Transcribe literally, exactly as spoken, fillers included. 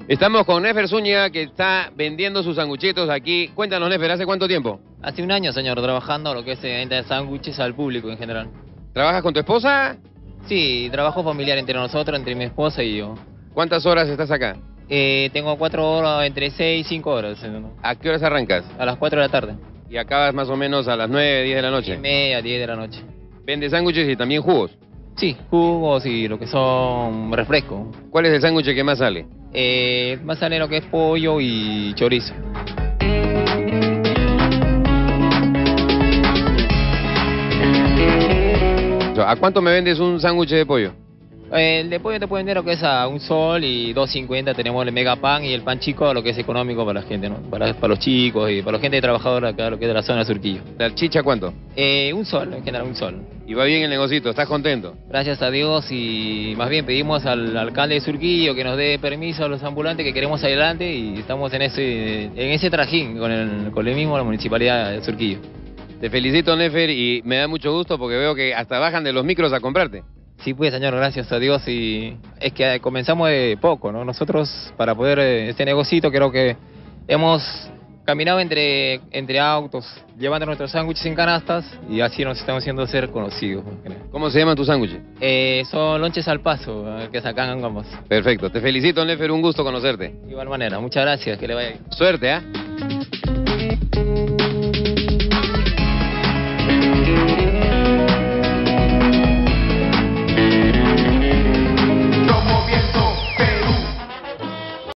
Estamos con Nefer Zúñiga, que está vendiendo sus sanguchitos aquí. Cuéntanos, Nefer, ¿hace cuánto tiempo? Hace un año, señor, trabajando lo que es venta de sándwiches al público en general. ¿Trabajas con tu esposa? Sí, trabajo familiar entre nosotros, entre mi esposa y yo. ¿Cuántas horas estás acá? Eh, tengo cuatro horas, entre seis y cinco horas. ¿no? ¿A qué horas arrancas? A las cuatro de la tarde. Y acabas más o menos a las nueve, diez de la noche. Y media, diez de la noche. ¿Vendes sándwiches y también jugos? Sí, jugos y lo que son refrescos. ¿Cuál es el sándwich que más sale? Eh, más sale lo que es pollo y chorizo. ¿A cuánto me vendes un sándwich de pollo? Eh, el de pollo te puede vender lo que es a un sol y dos cincuenta. Tenemos el mega pan y el pan chico, lo que es económico para la gente, ¿no? Para, para los chicos y para la gente trabajadora acá, lo que es de la zona de Surquillo. ¿La chicha cuánto? Eh, un sol, en general un sol. Y va bien el negocito, ¿estás contento? Gracias a Dios, y más bien pedimos al alcalde de Surquillo que nos dé permiso a los ambulantes que queremos adelante, y estamos en ese en ese trajín con el, con el mismo la municipalidad de Surquillo. Te felicito, Nefer, y me da mucho gusto porque veo que hasta bajan de los micros a comprarte. Sí, pues, señor, gracias a Dios, y es que comenzamos de poco, ¿no? Nosotros, para poder este negocito, creo que hemos caminado entre, entre autos, llevando nuestros sándwiches en canastas, y así nos estamos haciendo ser conocidos. ¿Cómo se llaman tus sándwiches? Eh, son lonches al paso, que sacan ambos. Perfecto, te felicito, Nefer, un gusto conocerte. De igual manera, muchas gracias, que le vaya bien. Suerte, ¿ah? ¿eh?